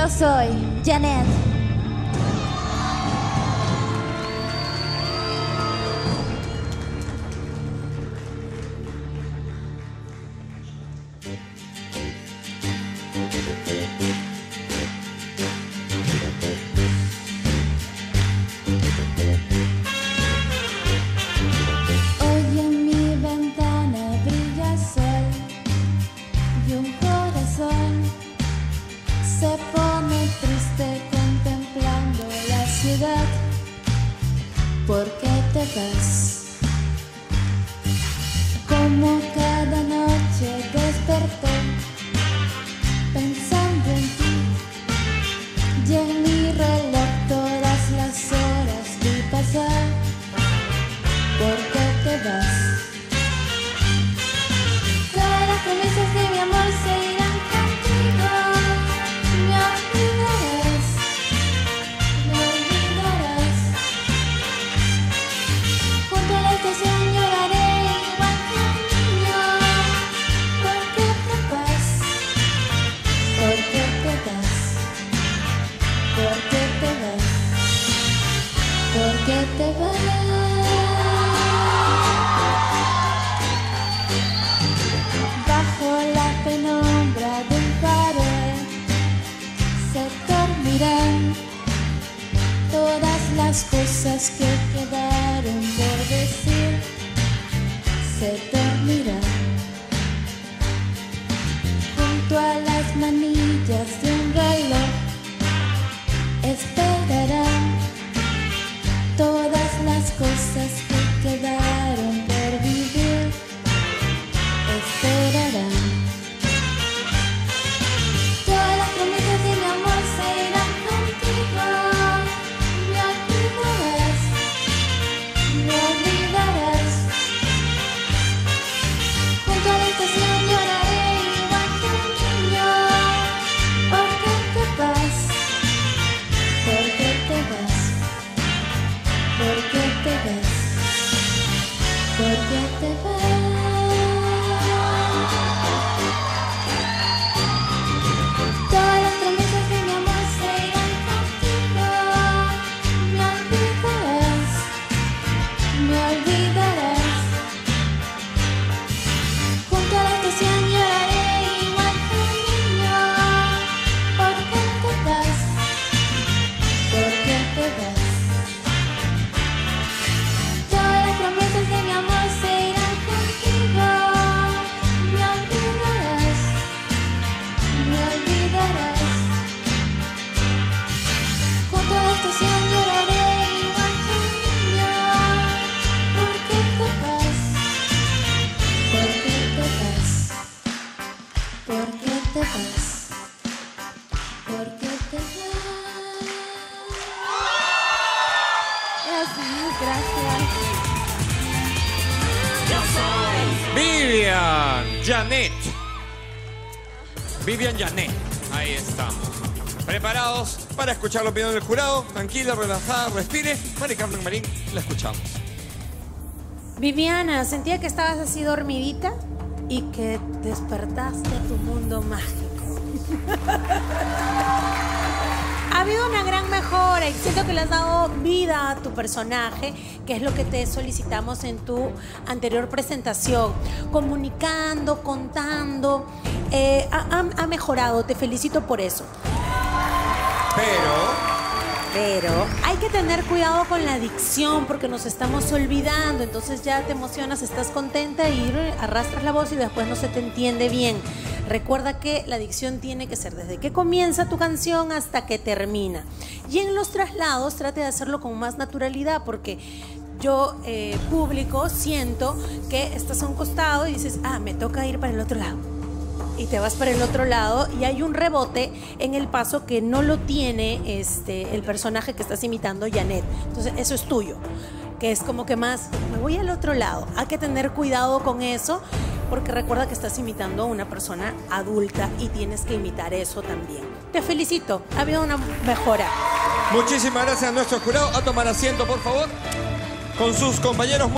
Yo soy Janet. Hoy en mi ventana brilla el sol y un corazón se pone triste contemplando la ciudad. ¿Por qué te vas? Como cada noche desperté pensando en ti y en mi reloj todas las horas vi pasar. ¿Por qué te vas? Todas las promesas de mi amor se irán contigo. Me olvidarás, me olvidarás. Junto a la estación lloraré igual que un niño. ¿Por qué te vas? ¿Por qué te vas? ¿Por qué te vas? ¿Por qué te vas? Bajo la penumbra de un farol se dormirán todas las cosas que quedaron por decir. Se dormirán junto a las manillas de un reloj. Esperarán todas las cosas que quedaron por vivir. Esperarán. Todas las promesas de mi amor se irán contigo. Me olvidarás, me olvidarás. Junto a la estación lloraré igual que un niño. ¿Por qué te vas? ¿Por qué te vas? ¿Por qué te vas? ¿Por qué te vas? Todas las promesas de mi amor se irán contigo. Me olvidarás, me olvidarás. Junto a la estación lloraré igual que un niño. ¿Por qué te vas? ¿Por qué te vas? Todas las promesas de mi amor se irán contigo. Me olvidarás, me olvidarás. Junto a la estación lloraré igual que un niño. ¿Por qué te vas? ¿Por qué te vas? ¿Por qué te vas? ¿Por qué te vas? Gracias, gracias. Vivian Janet. Vivian Janet. Ahí estamos. ¿Preparados para escuchar la opinión del jurado? Tranquila, relajada, respire. Mari Carmen Marín, la escuchamos. Viviana, sentía que estabas así dormidita y que despertaste a tu mundo mágico. Ha habido una gran mejora y siento que le has dado vida a tu personaje, que es lo que te solicitamos en tu anterior presentación. Comunicando, contando, ha mejorado, te felicito por eso. Pero hay que tener cuidado con la dicción porque nos estamos olvidando. Entonces ya te emocionas, estás contenta y arrastras la voz y después no se te entiende bien. Recuerda que la dicción tiene que ser desde que comienza tu canción hasta que termina. Y en los traslados trate de hacerlo con más naturalidad porque yo, público, siento que estás a un costado y dices, ah, me toca ir para el otro lado. Y te vas para el otro lado y hay un rebote en el paso que no lo tiene el personaje que estás imitando, Janet. Entonces eso es tuyo, que es como que más, me voy al otro lado. Hay que tener cuidado con eso porque recuerda que estás imitando a una persona adulta y tienes que imitar eso también. Te felicito, ha habido una mejora. Muchísimas gracias a nuestro jurado. A tomar asiento, por favor, con sus compañeros.